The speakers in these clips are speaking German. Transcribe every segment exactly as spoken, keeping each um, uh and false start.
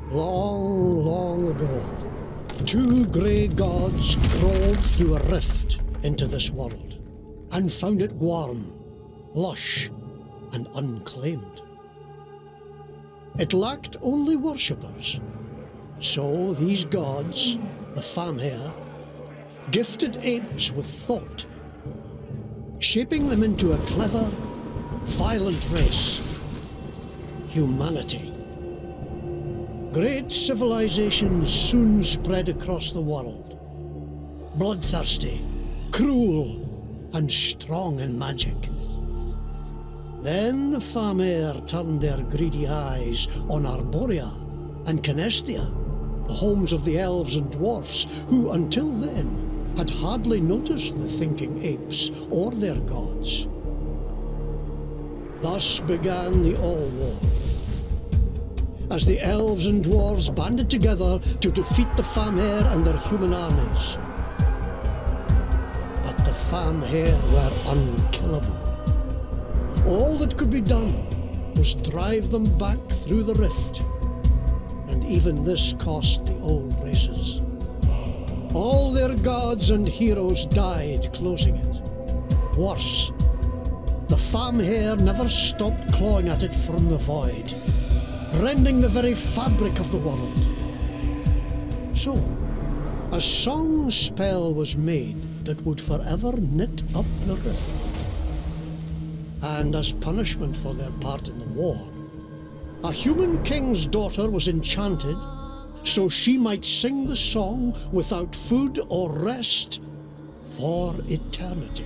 Long, long ago, two grey gods crawled through a rift into this world and found it warm, lush, and unclaimed. It lacked only worshippers, so these gods, the Famhair, gifted apes with thought, shaping them into a clever, violent race, humanity. Great civilizations soon spread across the world, bloodthirsty, cruel, and strong in magic. Then the Famhair turned their greedy eyes on Arborea and Canestia, the homes of the elves and dwarfs, who until then had hardly noticed the thinking apes or their gods. Thus began the All-War, as the elves and dwarves banded together to defeat the Famhair and their human armies. But the Famhair were unkillable. All that could be done was drive them back through the rift, and even this cost the old races. All their gods and heroes died closing it. Worse, the Famhair never stopped clawing at it from the void, rending the very fabric of the world. So, a song spell was made that would forever knit up the rift. And as punishment for their part in the war, a human king's daughter was enchanted so she might sing the song without food or rest for eternity.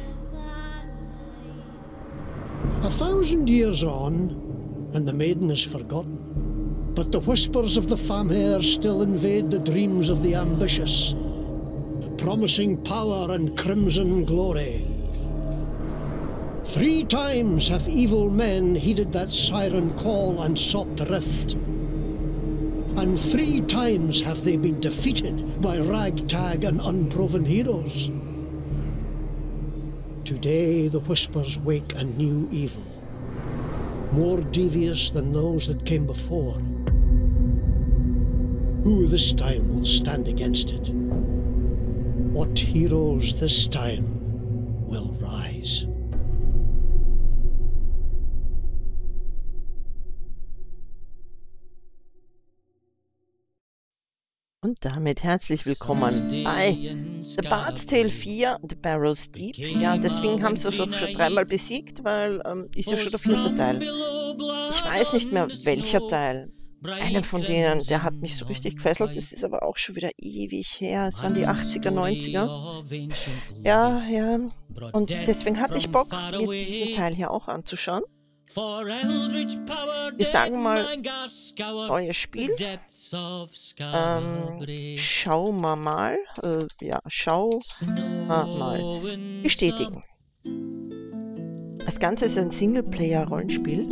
A thousand years on, and the maiden is forgotten, but the whispers of the Famhair still invade the dreams of the ambitious, promising power and crimson glory. Three times have evil men heeded that siren call and sought the rift. And three times have they been defeated by ragtag and unproven heroes. Today the whispers wake a new evil, more devious than those that came before. Who this time will stand against it? What heroes this time will rise? Und damit herzlich willkommen bei The Bard's Tale vier, The Barrows Deep. Ja, deswegen haben sie es auch schon dreimal besiegt, weil ähm, ist ja schon der vierte Teil. Ich weiß nicht mehr, welcher Teil. Einer von denen, der hat mich so richtig gefesselt. Das ist aber auch schon wieder ewig her. Es waren die achtziger, neunziger. Ja, ja. Und deswegen hatte ich Bock, mir diesen Teil hier auch anzuschauen. Wir sagen mal, neues Spiel. Ähm, schauen wir mal. Äh, ja, schau mal. Bestätigen. Das Ganze ist ein Singleplayer-Rollenspiel.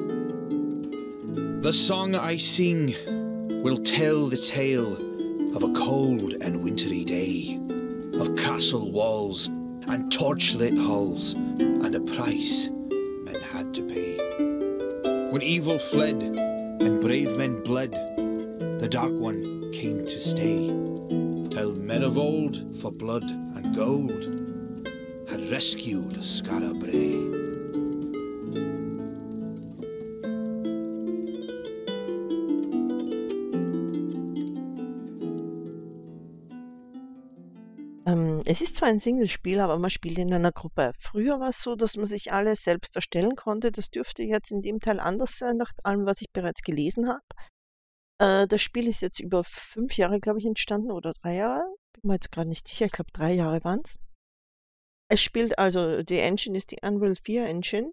The song I sing will tell the tale of a cold and wintry day, of castle walls and torchlit halls, and a price men had to pay. When evil fled and brave men bled, the Dark One came to stay, till men of old, for blood and gold, had rescued Skara Brae. Ähm, es ist zwar ein Singlespiel, aber man spielt in einer Gruppe. Früher war es so, dass man sich alle selbst erstellen konnte. Das dürfte jetzt in dem Teil anders sein, nach allem, was ich bereits gelesen habe. Äh, das Spiel ist jetzt über fünf Jahre, glaube ich, entstanden, oder drei Jahre. Bin mir jetzt gerade nicht sicher, ich glaube drei Jahre waren es. Es spielt also, die Engine ist die Unreal vier Engine.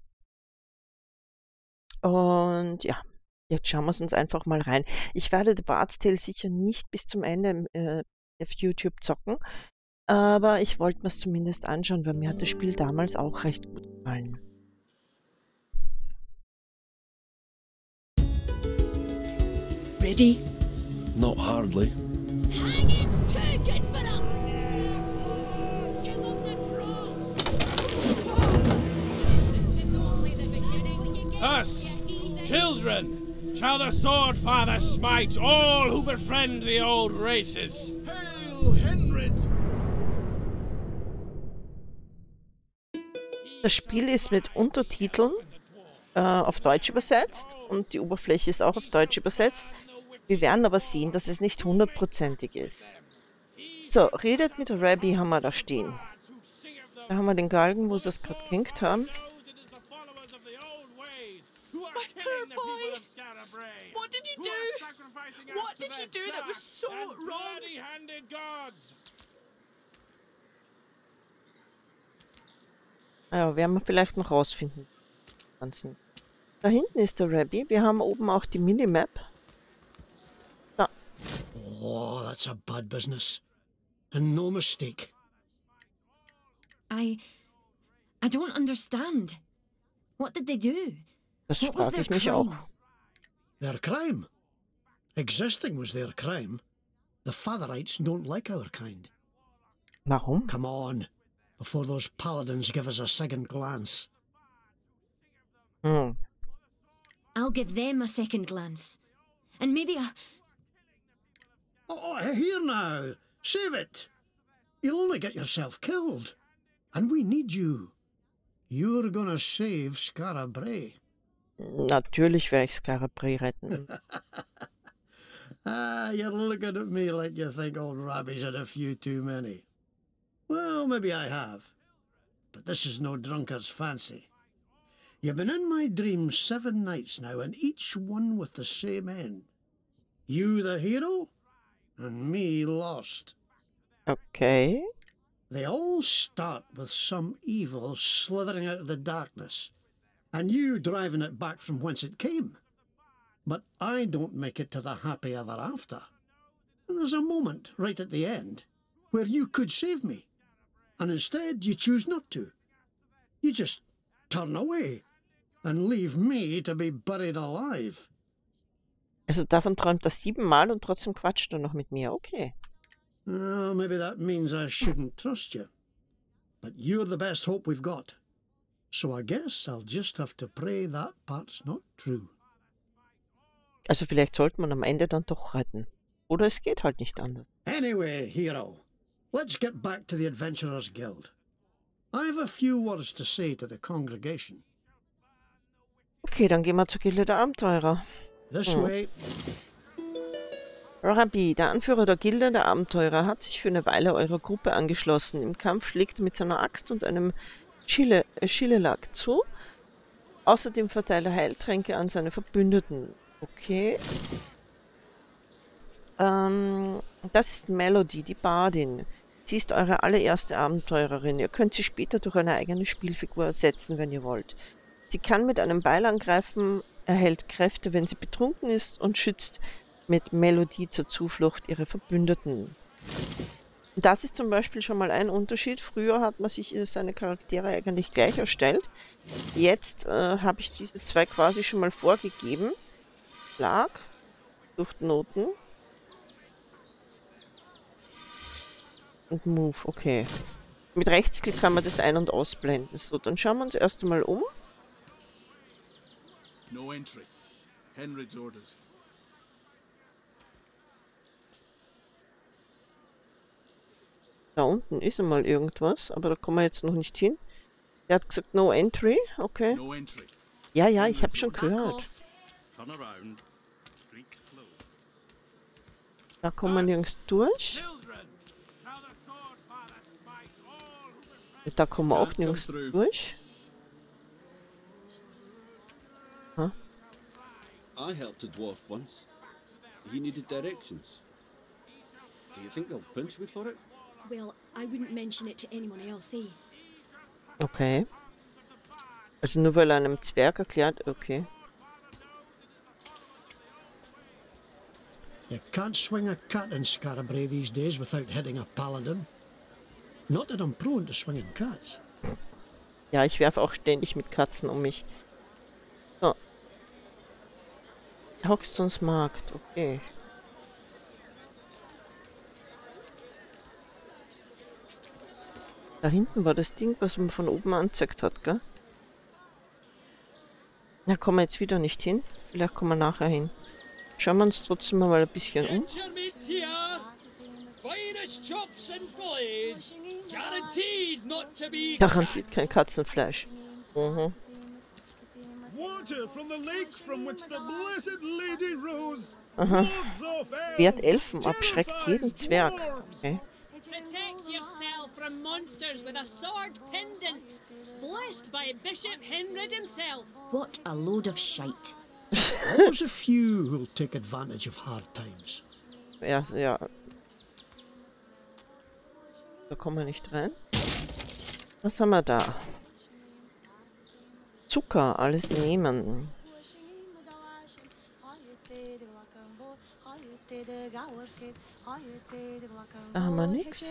Und ja, jetzt schauen wir es uns einfach mal rein. Ich werde The Bard's Tale sicher nicht bis zum Ende äh, auf YouTube zocken. Aber ich wollte mir es zumindest anschauen, weil mir hat das Spiel damals auch recht gut gefallen. Ready? Not hardly. Hang it! Take it for them! Give them the draw! This is only the beginning. Us, children, shall the Sword Father smite all who befriend the old races. Hail, Henrid! Das Spiel ist mit Untertiteln äh, auf Deutsch übersetzt und die Oberfläche ist auch auf Deutsch übersetzt. Wir werden aber sehen, dass es nicht hundertprozentig ist. So, redet mit Rabbi haben wir da stehen. Da haben wir den Galgen, wo sie es gerade gehängt haben. My poor boy! What did he do? What did he do that was so wrong? Ja, werden wir vielleicht noch rausfinden. Da hinten ist der Rabbi. Wir haben oben auch die Minimap. Da. Oh, that's a bad business. And no mistake. I... I don't understand. What did they do? Das What was frage ich their mich crime? auch. Their crime. Existing was their crime. The Fatherites don't like our kind. Warum? Come on, before those paladins give us a second glance. Hm. I'll give them a second glance. And maybe a... Oh, here now. Save it. You'll only get yourself killed. And we need you. You're gonna save Skara Brae. Natürlich werde ich Skara Brae retten. Ah, you're looking at me like you think old Rabbi's had a few too many. Well, maybe I have. But this is no drunkard's fancy. You've been in my dreams seven nights now, and each one with the same end. You the hero, and me lost. Okay. They all start with some evil slithering out of the darkness, and you driving it back from whence it came. But I don't make it to the happy ever after. And there's a moment right at the end where you could save me, and instead you choose not to. You just turn away and leave me to be buried alive. Also davon träumt er siebenmal und trotzdem quatscht er noch mit mir. Okay. Well, maybe that means I shouldn't trust you. But you're the best hope we've got. So I guess I'll just have to pray that part's not true. Also vielleicht sollte man am Ende dann doch retten. Oder es geht halt nicht anders. Anyway, hero, let's get back to the Adventurers Guild. I have a few words to say to the congregation. Okay, dann gehen wir zur Gilde der Abenteurer. This Hm. way. Rabbi, der Anführer der Gilde der Abenteurer, hat sich für eine Weile eurer Gruppe angeschlossen. Im Kampf schlägt er mit seiner Axt und einem Schille, äh, Schillelag zu. Außerdem verteilt er Heiltränke an seine Verbündeten. Okay. Ähm, das ist Melody, die Bardin. Sie ist eure allererste Abenteurerin. Ihr könnt sie später durch eine eigene Spielfigur ersetzen, wenn ihr wollt. Sie kann mit einem Beil angreifen, erhält Kräfte, wenn sie betrunken ist und schützt mit Melodie zur Zuflucht ihre Verbündeten. Das ist zum Beispiel schon mal ein Unterschied. Früher hat man sich seine Charaktere eigentlich gleich erstellt. Jetzt äh, habe ich diese zwei quasi schon mal vorgegeben. Schlag, Fluchtnoten und Move, okay. Mit Rechtsklick kann man das ein- und ausblenden. So, dann schauen wir uns erst einmal um. No entry. Henrid's orders. Da unten ist einmal irgendwas, aber da kommen wir jetzt noch nicht hin. Er hat gesagt, no entry, okay. No entry. Ja, ja, ich habe schon gehört. Turn around. Streets closed. Da kommen wir nirgends durch. Und da kommen wir auch nirgends durch. Huh? I helped a dwarf once. He needed directions. Do you think they'll punch me for it? Well, I wouldn't mention it to anyone else, eh? Okay. Also nur weil er einem Zwerg erklärt, okay. You can't swing a cat in Skara Brae these days without hitting a paladin. Not that I'm prone to swinging cats. Ja, ich werfe auch ständig mit Katzen um mich. So. Hoxtons Markt, okay. Da hinten war das Ding, was man von oben angezeigt hat, gell? Da kommen wir jetzt wieder nicht hin. Vielleicht kommen wir nachher hin. Schauen wir uns trotzdem mal ein bisschen um. Garantiert kein Katzenfleisch. Mhm. Aha. Wert Elfen abschreckt jeden Zwerg. Okay. Protect yourself from monsters with a sword pendant, blessed by Bishop Henrid himself. What a load of shite. Always a few who'll take advantage of hard times. Ja, ja. Da kommen wir nicht rein. Was haben wir da? Zucker, alles nehmen. Da haben wir nichts.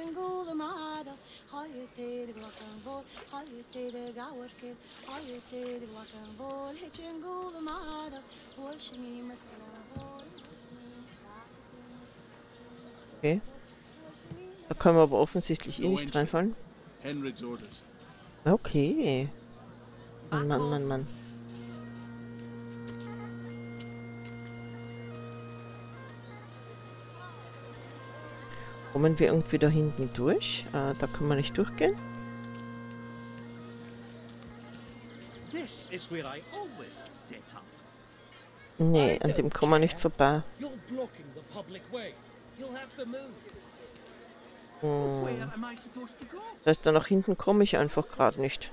Okay. Da können wir aber offensichtlich eh nicht reinfallen. Okay. Mann, Mann, Mann, Mann. Kommen wir irgendwie da hinten durch? Äh, da kann man nicht durchgehen. Nee, an dem kommen wir nicht vorbei. Hm. Das heißt, da nach hinten komme ich einfach gerade nicht.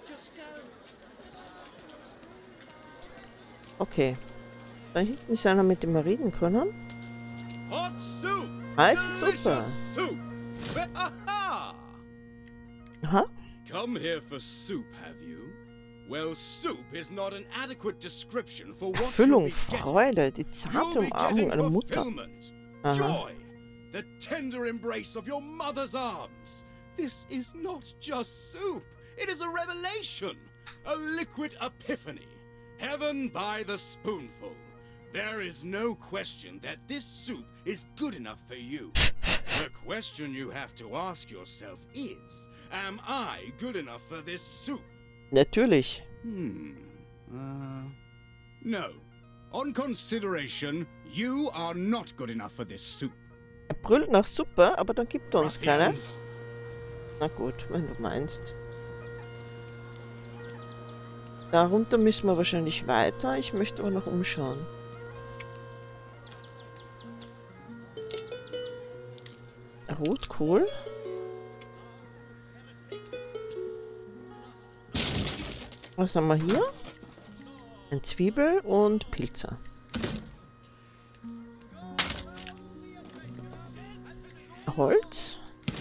Okay. Da hinten ist einer, mit dem wir reden können. Heiße Suppe. Aha. Come here for soup, have you? Well, soup is not an adequate description for what Erfüllung, you'll be getting. Freude, die zarte Umarmung einer Mutter. Aha. Joy, the tender embrace of your mother's arms. This is not just soup. It is a revelation, a liquid epiphany. Heaven by the spoonful. There is no question that this soup is good enough for you. The question you have to ask yourself is, am I good enough for this soup? Natürlich. Hmm. Uh, no. On consideration, you are not good enough for this soup. Er brüllt nach Suppe, aber dann gibt er uns keine. Na gut, wenn du meinst. Darunter müssen wir wahrscheinlich weiter. Ich möchte aber noch umschauen. Rotkohl. Was haben wir hier? Ein Zwiebel und Pilze. Holz.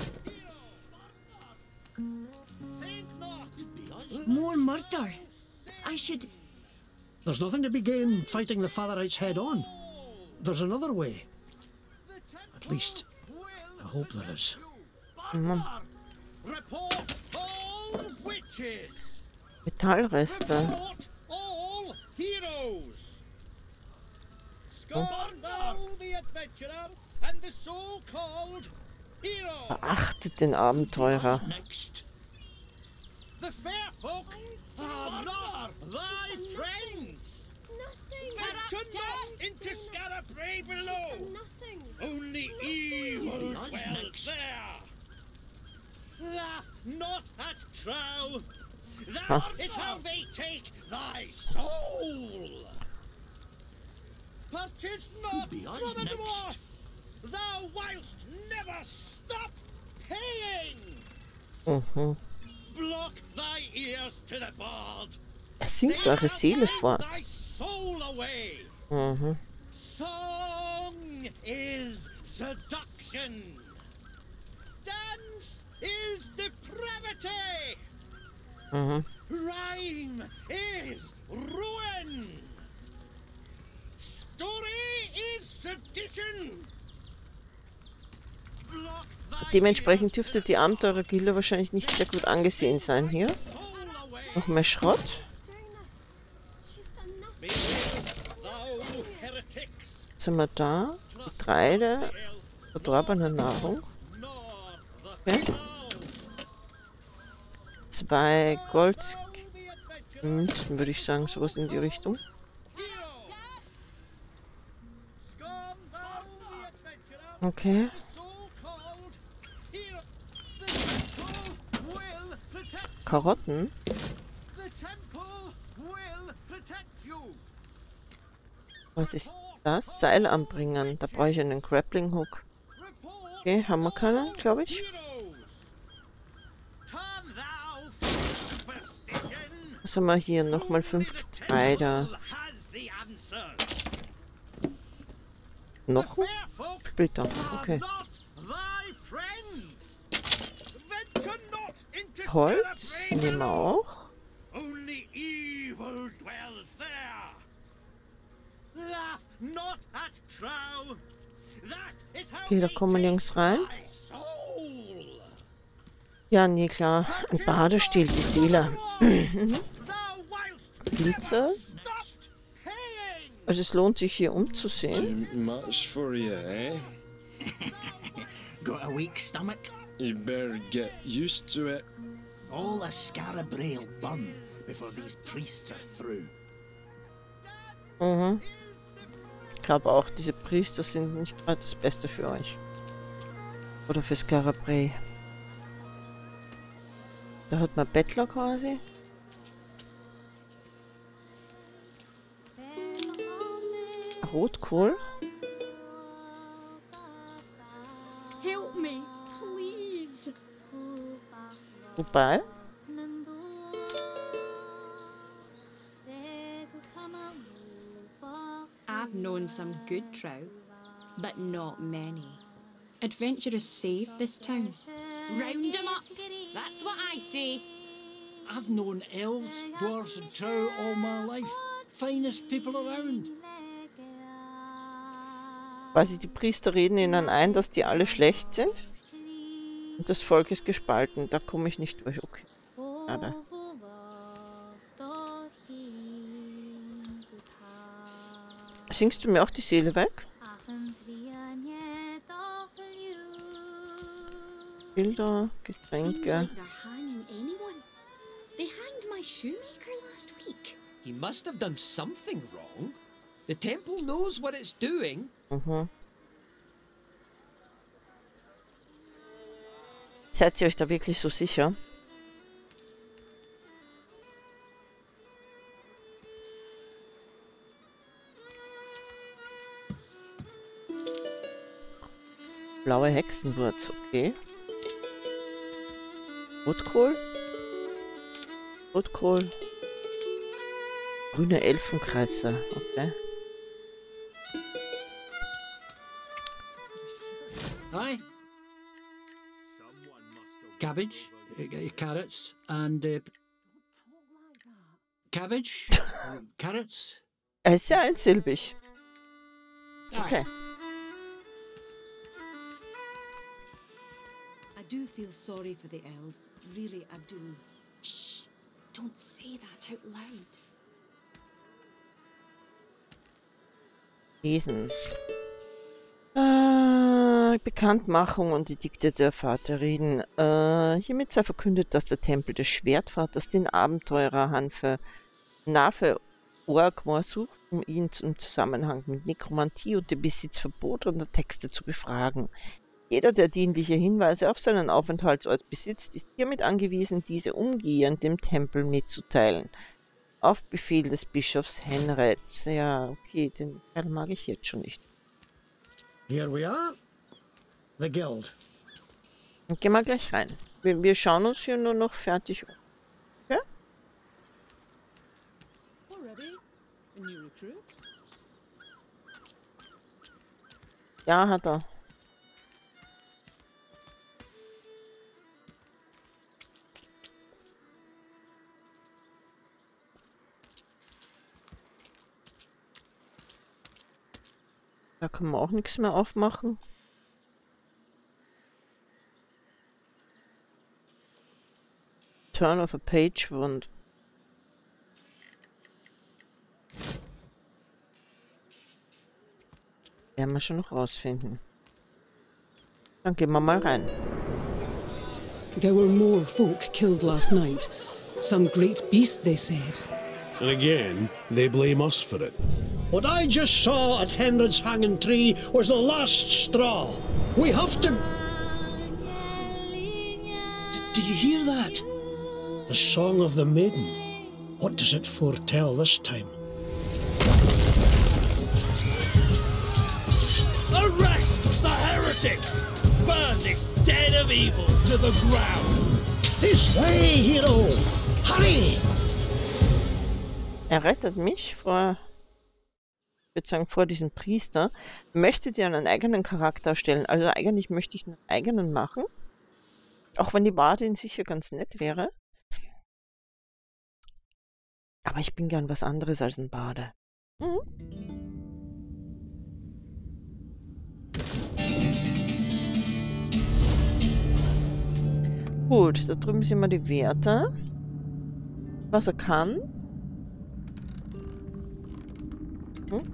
More murder. I should... There's nothing to be gained fighting the Fatherites head on. There's another way. At least, I hope there is. Mhm. Report all witches. Metallreste. Report all heroes. Scorn thou the adventurer and the so-called hero. Verachtet den Abenteurer. Next. The fair folk are not thy friends. Nothing. Venture not into Scarabray below. Nothing. Only evil dwells there. Laugh not at Trow. That Huh? is how they take thy soul. Purchase not from a dwarf. Thou wilt never stop paying. Mhm. Block thy ears to the bard. Er singt eure Seele fort. Thy soul away. Mhm. Song is seduction. Dance is depravity. Mhm. Rhyme is ruin. Story is sedition. Block thy Dementsprechend dürfte die Abenteurergilde wahrscheinlich nicht sehr gut angesehen sein hier. soul away. Noch mehr Schrott. She's done nothing. Beware thou heretics. Was haben wir da? Getreide. Verdorbene Nahrung. Nor the Okay. crown. Zwei Gold. The adventurer Münzen, würde ich sagen, sowas in die Richtung. Okay. Karotten. Was ist das? Seil anbringen. Da brauche ich einen Grappling Hook. Okay, haben wir keinen, glaube ich. Was haben wir hier? Nochmal fünf Getreide. Noch? Splitter. Okay. Holz nehmen wir auch. Okay, da kommen wir nirgends rein. Ja, nee, klar. Ein Bade stiehlt die Seele. Blitze. Also es lohnt sich hier umzusehen. Much for you, eh? Got a weak stomach? You better get used to it. All a Scarabray'll burn before these priests are through. Mhm. Ich glaube auch, diese Priester sind nicht gerade das Beste für euch. Oder für Scarabray. Da hat man Bettler quasi. Rotkohl. Help me, please. Wobei? I've known some good trout, but not many. Adventurers saved this town. Round 'em up. That's what I say. I've known elves, dwarves and trout all my life. Finest people around. Quasi die Priester reden ihnen ein, dass die alle schlecht sind. Und das Volk ist gespalten. Da komme ich nicht durch. Okay. Schade. Singst du mir auch die Seele weg? Bilder, Getränke. They hanged my shoemaker last week. He must have done something wrong. The temple knows what it's doing. Mhm. Seid ihr euch da wirklich so sicher? Blaue Hexenwurz, okay. Rotkohl. Rotkohl. Grüne Elfenkresse, okay. Aye. Cabbage, uh, carrots, and uh, cabbage, carrots. Er ist ja einsilbig. Okay. I do feel sorry for the elves. Really, I do. Shh! Don't say that out loud. Lesen. Äh, Bekanntmachung und Edikte der Vaterin. Äh, hiermit sei verkündet, dass der Tempel des Schwertvaters den Abenteurer Hanfe Nafe Orgmor sucht, um ihn im Zusammenhang mit Nekromantie und dem Besitz verbotener Texte zu befragen. Jeder, der dienliche Hinweise auf seinen Aufenthaltsort besitzt, ist hiermit angewiesen, diese umgehend dem Tempel mitzuteilen. Auf Befehl des Bischofs Henred. Ja, okay, den Kerl mag ich jetzt schon nicht. Here we are. The Guild. Und gehen wir gleich rein. Wir, wir schauen uns hier nur noch fertig um. Okay? Already? A new recruit? Ja, hat er. Da kann man auch nichts mehr aufmachen. Turn of a Page Wund. Werden wir schon noch rausfinden. Dann gehen wir mal rein. There were more folk killed last night. Some great beast, they said. And again, they blame us for it. What I just saw at Henred's hanging tree was the last straw. We have to... D do you hear that? The song of the maiden. What does it foretell this time? Arrest the heretics! Burn this den of evil to the ground! This way, hero! Hurry! Er rettet mich vor, ich würde sagen, vor diesem Priester. Möchtet ihr einen eigenen Charakter erstellen? Also eigentlich möchte ich einen eigenen machen. Auch wenn die Bardin sicher ganz nett wäre. Aber ich bin gern was anderes als ein Bade. Mhm. Gut, da drüben sind wir die Werte. Was er kann. Hm.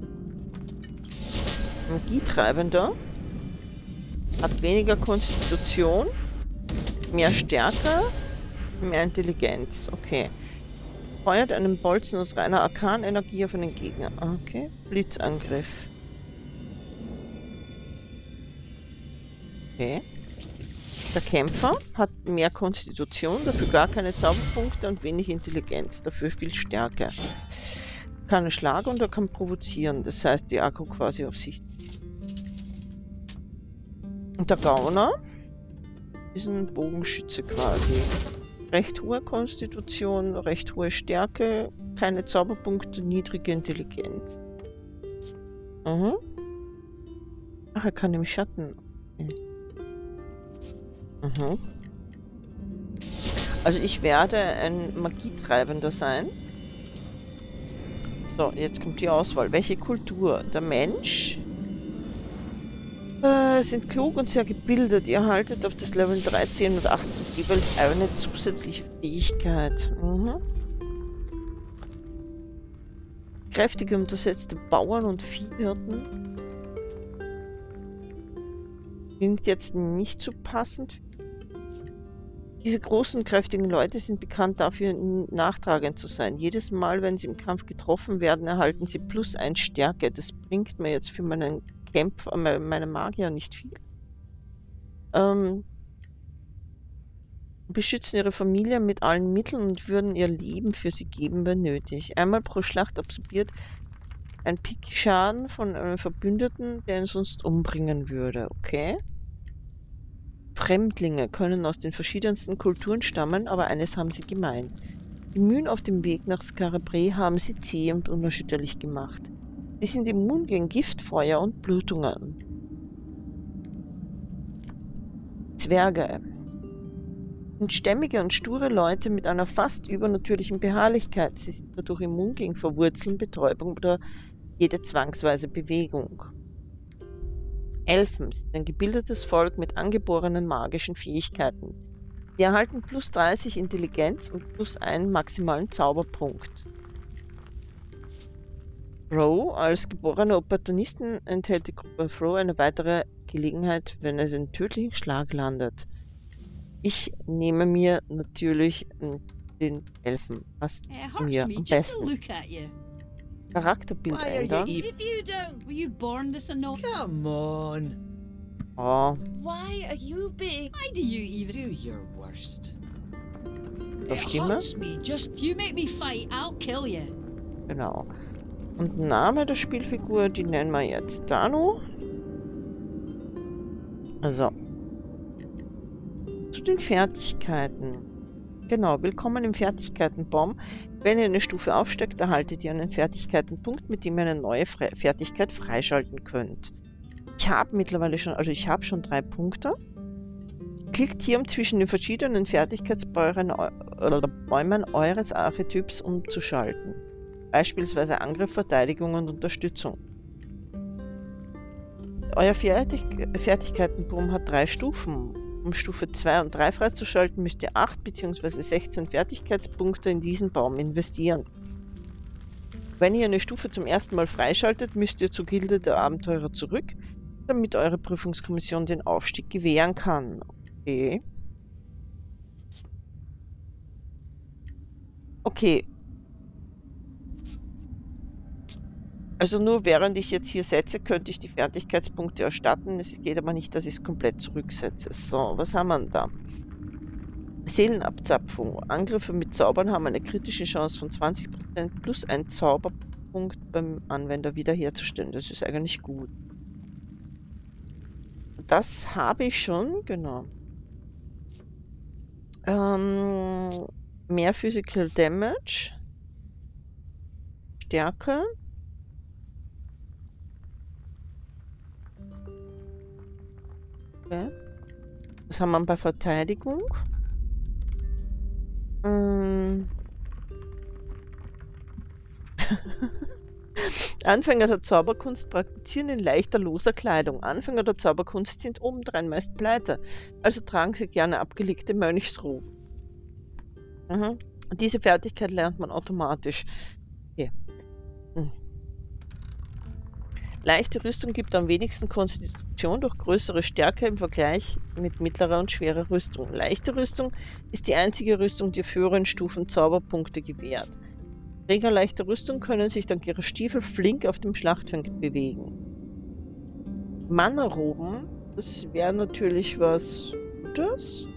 Magietreibender. Hat weniger Konstitution. Mehr Stärke. Mehr Intelligenz. Okay. Feuert einen Bolzen aus reiner Arkanenergie auf einen Gegner. Okay. Blitzangriff. Okay. Der Kämpfer hat mehr Konstitution, dafür gar keine Zauberpunkte und wenig Intelligenz, dafür viel Stärke. Kann schlagen und er kann provozieren, das heißt die Akku quasi auf sich. Und der Gauner ist ein Bogenschütze quasi. Recht hohe Konstitution, recht hohe Stärke, keine Zauberpunkte, niedrige Intelligenz. Mhm. Ach, er kann im Schatten. Okay. Mhm. Also ich werde ein Magietreibender sein. So, jetzt kommt die Auswahl. Welche Kultur? Der Mensch äh, sind klug und sehr gebildet. Ihr erhaltet auf das Level dreizehn und achtzehn jeweils eine zusätzliche Fähigkeit. Mhm. Kräftige untersetzte Bauern und Viehhirten. Klingt jetzt nicht so passend. Diese großen, kräftigen Leute sind bekannt dafür, nachtragend zu sein. Jedes Mal, wenn sie im Kampf getroffen werden, erhalten sie plus eins Stärke. Das bringt mir jetzt für meinen Kämpfer, meine Magier nicht viel. Ähm, beschützen ihre Familie mit allen Mitteln und würden ihr Leben für sie geben, wenn nötig. Einmal pro Schlacht absorbiert ein Pik-Schaden von einem Verbündeten, der ihn sonst umbringen würde. Okay. Fremdlinge können aus den verschiedensten Kulturen stammen, aber eines haben sie gemein. Die Mühen auf dem Weg nach Skarabrae haben sie zäh und unerschütterlich gemacht. Sie sind immun gegen Gift, Feuer und Blutungen. Zwerge sind stämmige und sture Leute mit einer fast übernatürlichen Beharrlichkeit. Sie sind dadurch immun gegen Verwurzeln, Betäubung oder jede zwangsweise Bewegung. Elfen sind ein gebildetes Volk mit angeborenen magischen Fähigkeiten. Sie erhalten plus dreißig Intelligenz und plus einen maximalen Zauberpunkt. Froh, als geborene Opportunisten enthält die Gruppe Froh eine weitere Gelegenheit, wenn es in tödlichen Schlag landet. Ich nehme mir natürlich den Elfen. Passt mir am besten. Charakterbild ändern. Come on. Oh. Why are you big? Why do you even do your worst? Das Stimme? Just if you make me fight, I'll kill you. Genau. Und Name der Spielfigur, die nennen wir jetzt Dano. Also. Zu den Fertigkeiten. Genau, willkommen im Fertigkeitenbaum. Wenn ihr eine Stufe aufsteigt, erhaltet ihr einen Fertigkeitenpunkt, mit dem ihr eine neue Fre Fertigkeit freischalten könnt. Ich habe mittlerweile schon, also ich habe schon drei Punkte. Klickt hier, um zwischen den verschiedenen Fertigkeitsbäumen eures Archetyps umzuschalten. Beispielsweise Angriff, Verteidigung und Unterstützung. Euer Fertig Fertigkeitenbaum hat drei Stufen. Um Stufe zwei und drei freizuschalten, müsst ihr acht bzw. sechzehn Fertigkeitspunkte in diesen Baum investieren. Wenn ihr eine Stufe zum ersten Mal freischaltet, müsst ihr zur Gilde der Abenteurer zurück, damit eure Prüfungskommission den Aufstieg gewähren kann. Okay. Okay. Also nur während ich jetzt hier setze, könnte ich die Fertigkeitspunkte erstatten. Es geht aber nicht, dass ich es komplett zurücksetze. So, was haben wir denn da? Seelenabzapfung. Angriffe mit Zaubern haben eine kritische Chance von zwanzig Prozent plus ein Zauberpunkt beim Anwender wiederherzustellen. Das ist eigentlich gut. Das habe ich schon, genau. Ähm, mehr Physical Damage. Stärke. Okay. Was haben wir bei Verteidigung? Ähm. Anfänger der Zauberkunst praktizieren in leichter, loser Kleidung. Anfänger der Zauberkunst sind obendrein meist pleite, also tragen sie gerne abgelegte Mönchsroben. Mhm. Diese Fertigkeit lernt man automatisch. Okay. Mhm. Leichte Rüstung gibt am wenigsten Konstitution durch größere Stärke im Vergleich mit mittlerer und schwerer Rüstung. Leichte Rüstung ist die einzige Rüstung, die auf höheren Stufen Zauberpunkte gewährt. Träger leichter Rüstung können sich dank ihrer Stiefel flink auf dem Schlachtfeld bewegen. Mana-Roben, das wäre natürlich was Gutes.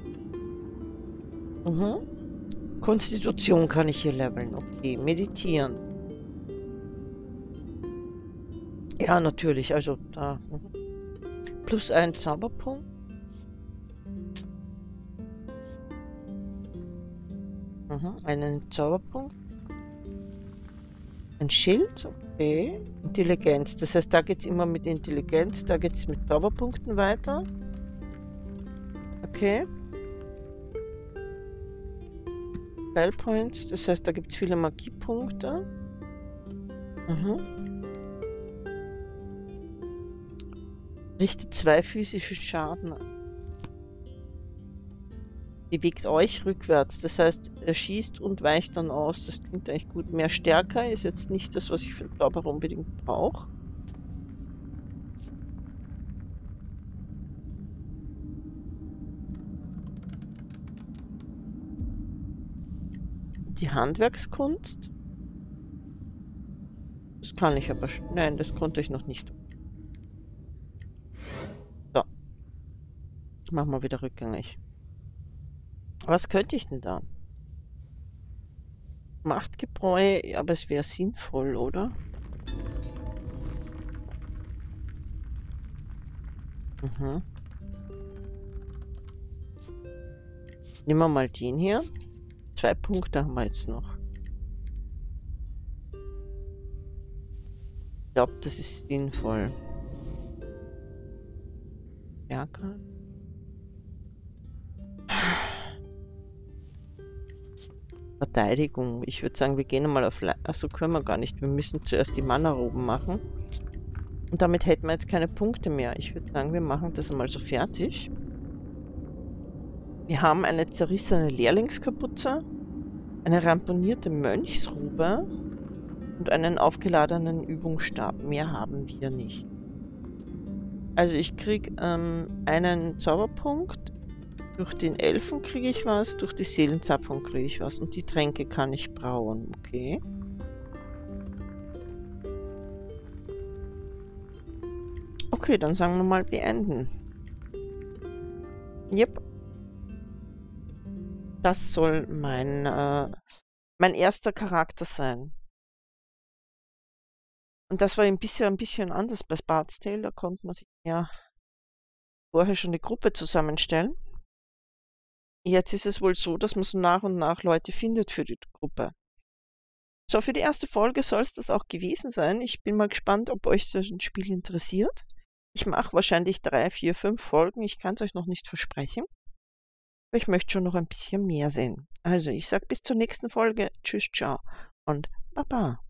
Mhm. Konstitution kann ich hier leveln. Okay, meditieren. Ja, natürlich, also da. Mhm. Plus ein Zauberpunkt. Mhm, einen Zauberpunkt. Ein Schild, okay. Intelligenz, das heißt, da geht es immer mit Intelligenz, da geht es mit Zauberpunkten weiter. Okay. Spell Points, das heißt, da gibt es viele Magiepunkte. Mhm. Richtet zwei physische Schaden an. Bewegt euch rückwärts, das heißt, er schießt und weicht dann aus. Das klingt eigentlich gut. Mehr Stärke ist jetzt nicht das, was ich für den Zauberer unbedingt brauche. Die Handwerkskunst. Das kann ich aber... Nein, das konnte ich noch nicht. So. Machen wir wieder rückgängig. Was könnte ich denn da? Machtgebräu, aber es wäre sinnvoll, oder? Mhm. Nehmen wir mal den hier. Zwei Punkte haben wir jetzt noch. Ich glaube, das ist sinnvoll. Stärke. Verteidigung. Ich würde sagen, wir gehen mal auf... Le Achso, können wir gar nicht. Wir müssen zuerst die Mana-Roben machen. Und damit hätten wir jetzt keine Punkte mehr. Ich würde sagen, wir machen das einmal so fertig. Wir haben eine zerrissene Lehrlingskapuze, eine ramponierte Mönchsrobe und einen aufgeladenen Übungsstab. Mehr haben wir nicht. Also ich kriege ähm, einen Zauberpunkt. Durch den Elfen kriege ich was, durch die Seelenzapfung kriege ich was. Und die Tränke kann ich brauen. Okay. Okay, dann sagen wir mal beenden. Yep. Das soll mein, äh, mein erster Charakter sein. Und das war ein bisschen, ein bisschen anders bei Bard's Tale. Da konnte man sich ja vorher schon eine Gruppe zusammenstellen. Jetzt ist es wohl so, dass man so nach und nach Leute findet für die Gruppe. So, für die erste Folge soll es das auch gewesen sein. Ich bin mal gespannt, ob euch das Spiel interessiert. Ich mache wahrscheinlich drei, vier, fünf Folgen. Ich kann es euch noch nicht versprechen. Aber ich möchte schon noch ein bisschen mehr sehen. Also, ich sage bis zur nächsten Folge. Tschüss, ciao und Baba.